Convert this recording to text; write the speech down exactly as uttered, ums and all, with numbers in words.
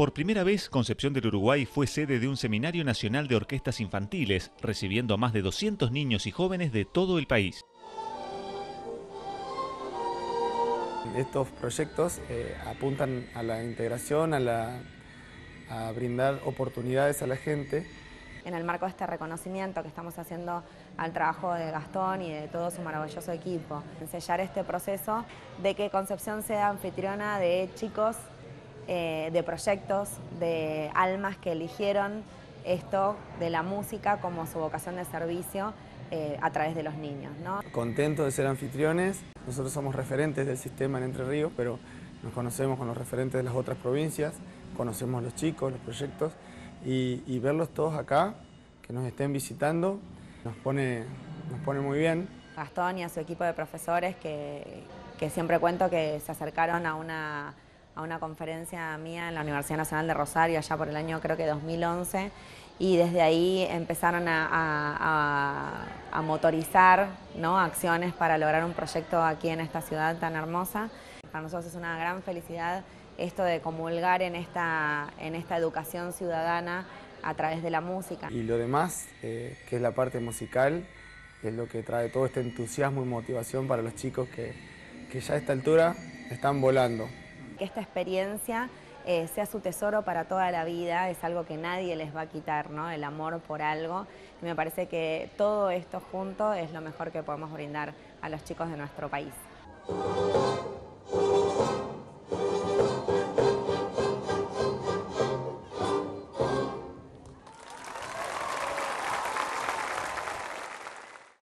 Por primera vez, Concepción del Uruguay fue sede de un Seminario Nacional de Orquestas Infantiles, recibiendo a más de doscientos niños y jóvenes de todo el país. Estos proyectos eh, apuntan a la integración, a, la, a brindar oportunidades a la gente. En el marco de este reconocimiento que estamos haciendo al trabajo de Gastón y de todo su maravilloso equipo, sellar este proceso de que Concepción sea anfitriona de chicos, eh, de proyectos, de almas que eligieron esto de la música como su vocación de servicio eh, a través de los niños, ¿no? Contento de ser anfitriones. Nosotros somos referentes del sistema en Entre Ríos, pero nos conocemos con los referentes de las otras provincias, conocemos los chicos, los proyectos, y, y verlos todos acá, que nos estén visitando, nos pone, nos pone muy bien. Gastón y a su equipo de profesores que, que siempre cuento que se acercaron a una, a una conferencia mía en la Universidad Nacional de Rosario allá por el año creo que dos mil once, y desde ahí empezaron a, a, a, a motorizar, ¿no?, acciones para lograr un proyecto aquí en esta ciudad tan hermosa. Para nosotros es una gran felicidad esto de comulgar en esta, en esta educación ciudadana a través de la música. Y lo demás, eh, que es la parte musical, es lo que trae todo este entusiasmo y motivación para los chicos que, que ya a esta altura están volando. Que esta experiencia eh, sea su tesoro para toda la vida, es algo que nadie les va a quitar, ¿no?, el amor por algo. Y me parece que todo esto junto es lo mejor que podemos brindar a los chicos de nuestro país.